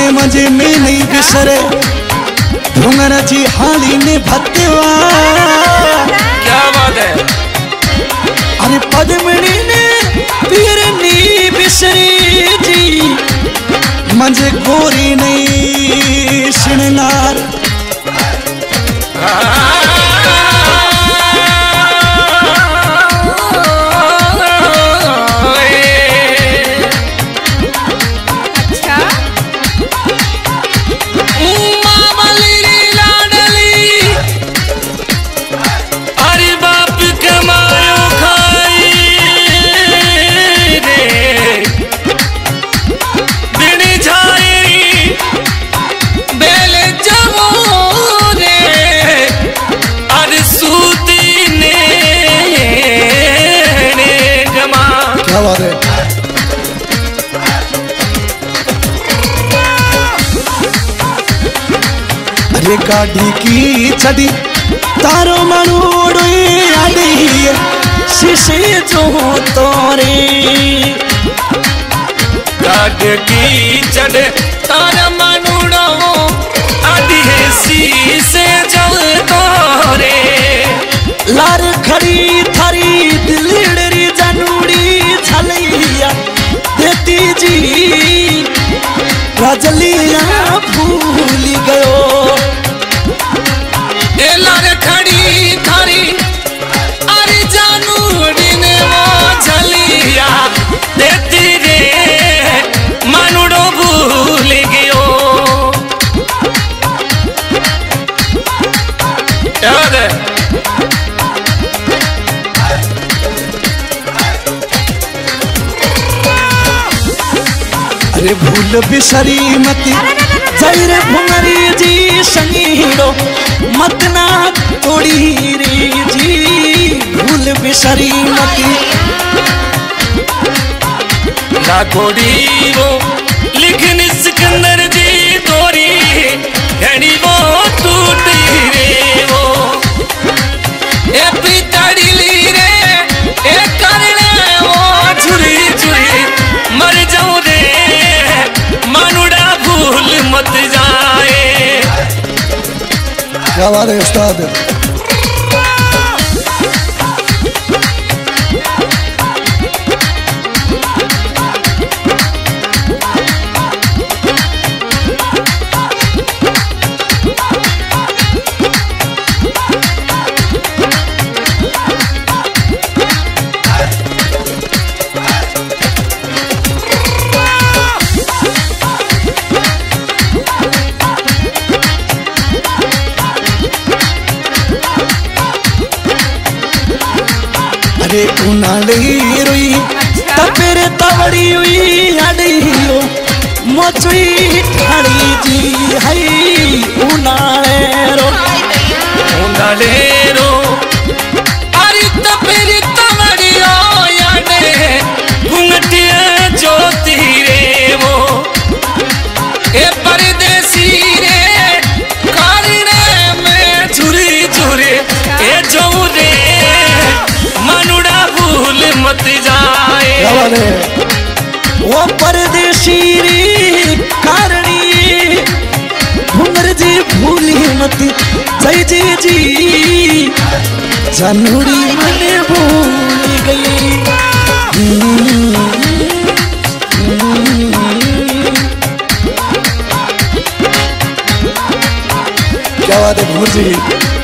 मजे में नहीं बिसरे घुंगर जी हाली ने भत्तेवा। क्या बात है। अरे पद्मिनी ने पीर नी बिसरी जी मजे गोरी नहीं श्रृंगार। अरे गाड़ी की चढ़ी तारो मनुड़ो आड़ी शीशे जो तोरे। गाड़ी की चढ़े तारो मनुड़ो आड़ी शीशे जो तोरे। लार खड़ी थारी दिलड़ी जनूड़ी छलैया देती जी रजलिया भूल गयो। लार खड़ी थारी अरे जानूड़ी ने वो झलिया देती रे मनुड़ो भूल गयो। याद है। अरे भूल बिसरी मती जैरे भुंगरी जी संगीड़ो मत ना तोड़ी रे जी भूल बिसरी मती ना कोड़ी वो लिखन सिकंदर जी तोरी घड़ी वो टूटी रे वो ए पिताड़ी ली रे ए करने वो झुरी झुरी मर जाऊं रे मनुड़ा भूल मत जाए। क्या बात है उस्ताद। अरे उनाली रोई तपेरे तवड़ी हुई अड़ियो मोचुई ठाड़ी जी हई उनाले रो अरे तपेरे तवड़ियो याने घुंघटिया ज्योति रे वो ए परदेसी रे कारणे में झुरी झुरी ए जो रे मनुड़ा भूल मत जाए। वो परदेशी रे कारणी घुंगर जी भूली मत जय जय जी जनूड़ी मन भूल गई। क्या बात है भूल जी।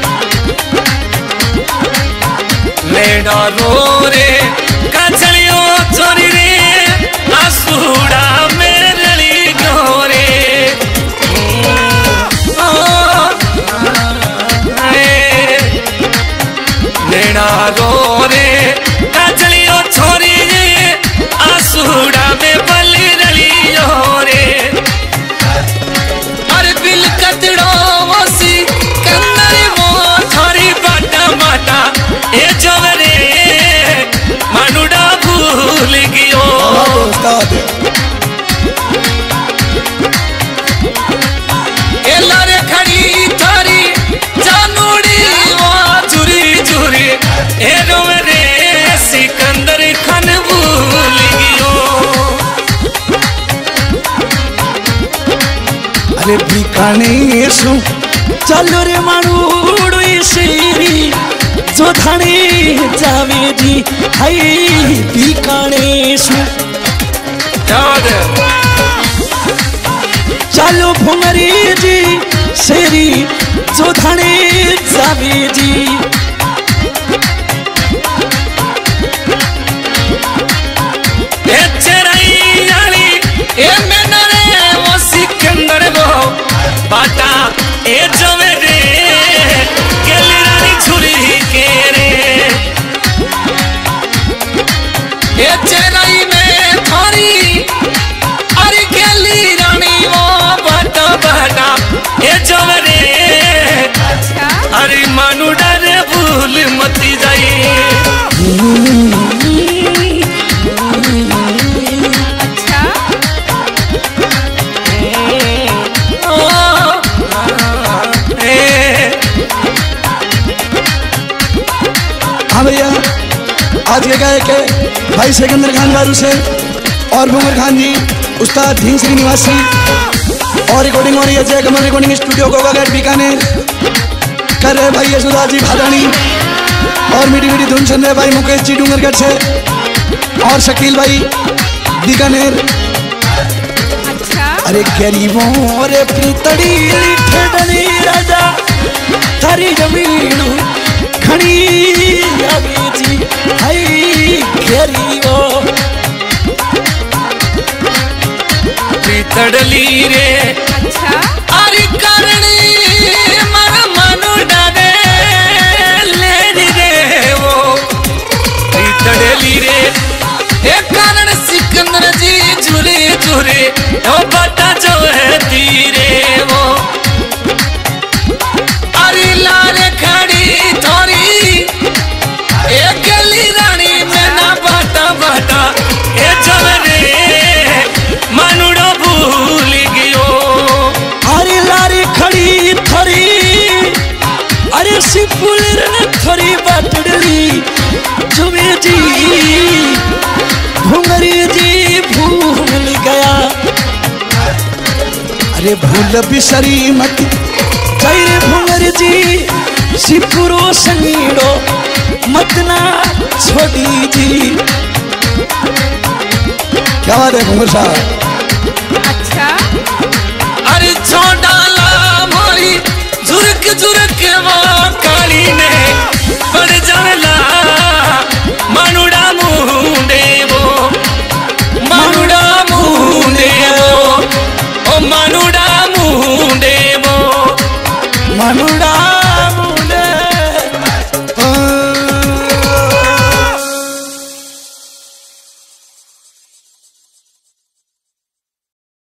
लेडा रो रे कचलियो चोरी रे आसूड़ा मेरली गोरे। लेडा रो रे कचलियो छोरी रे आसूड़ा में बली रली रे। अरे बिल कतड़ो वसी कंदर वो थारी बाटा माटा ए जवरे मनुड़ा भूल गयो। ए लारे खड़ी थारी जानूड़ी वो झुरी झुरी ए रोरे सिकंदर खान भूल गयो। अरे बीकानेर सु चलो रे माणूड़ो शेरी जो थाने जावे जी हाय बीकानेर सु चलो भुंगरी जी शेरी जो थाने जावे जी बाटा ए जमे रे गेली रानी छुरी के रे ए चेन्नई में थारी अरे गेली रानी वो बाटा बाटा ए जमे रे अरे मानु डरे भूल मती जाई हाँ भैया, आज के गायक है भाई सिकंदर खान गारू से और भूमर खान जी उस्ताद ढींग श्री निवासी और रिकॉर्डिंग हो रही है जय कमल रिकॉर्डिंग स्टूडियो गोवागढ़ बीकानेर कर रहे भाई यशोदा जी भादानी और मीठी मीठी धुन सुन रहे भाई मुकेश जी डूंगरगढ़ से और शकील भाई बीकानेर। अरे गरीबों रे प्रीतड़ी लिखड़नी राजा थारी जमीन खड़ी आवे जी हाय गरीबो प्रीतड़ली रे अरे करणी मन मनु डाले लेनी रे वो प्रीतड़ली रे ए कारण सिकंदर जी झूरे झूरे ओ बता जो है तीरे वो अरे लारे खड़ी थोड़ी ए गली रानी में ना बाटा बाटा ए जवरे मनुड़ो भूल गयो अरे लारे खड़ी थोड़ी अरे सिपुल रे थोड़ी बाटड़ी जुमे जी भुंगरी जी भूल गया अरे भूल बिसरी मत जय भुंगरी जी सिपुरो संगीड़ो मत ना छोड़ी जी। क्या बात है भुंगर साहब अच्छा अरे छोड़ाला मोरी झुरक झुरक वो काली ने पड़ जाने